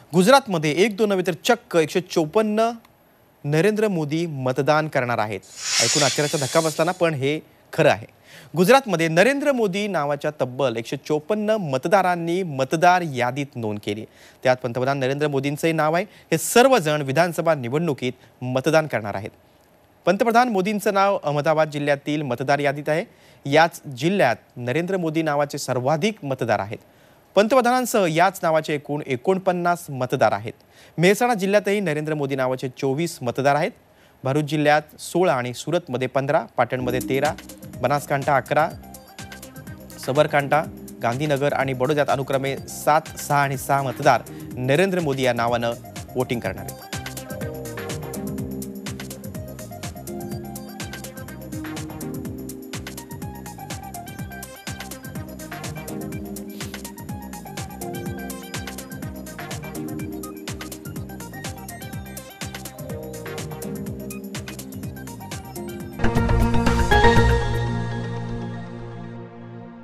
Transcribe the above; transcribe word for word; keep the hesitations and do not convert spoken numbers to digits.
गुजरातमध्ये एक दोन नव्हे तर चक्क एकशे चोपन्न नरेंद्र मोदी मतदान करणार आहेत। ऐकून आश्चर्याचा धक्का बसला, पण हे खरं आहे। गुजरातमध्ये नरेंद्र मोदी नावाच्या तब्बल एकशे चोपन्न मतदारांनी मतदार यादीत नोंद केली। त्यात पंतप्रधान नरेंद्र मोदींचे नाव आहे। हे सर्वजण विधानसभा निवडणुकीत मतदान करणार आहेत। पंतप्रधान मोदींचं नाव अहमदाबाद जिल्ह्यातील मतदार यादीत आहे। याच जिल्ह्यात नरेंद्र मोदी नावाचे सर्वाधिक मतदार आहेत। पंतप्रधानांसह याच नावाचे एकूण एकोणपन्नास मतदार आहेत। मेहसाणा जिल्ह्यातही नरेंद्र मोदी नावाचे चोवीस मतदार आहेत। भरूच जिल्ह्यात सोळा आणि सुरतमध्ये पंधरा, पाटणमध्ये तेरा, बनासकांठा अकरा, सबरकांठा, गांधीनगर आणि बडोद्यात अनुक्रमे सात, सहा आणि सहा मतदार नरेंद्र मोदी या नावानं वोटिंग करणार आहेत।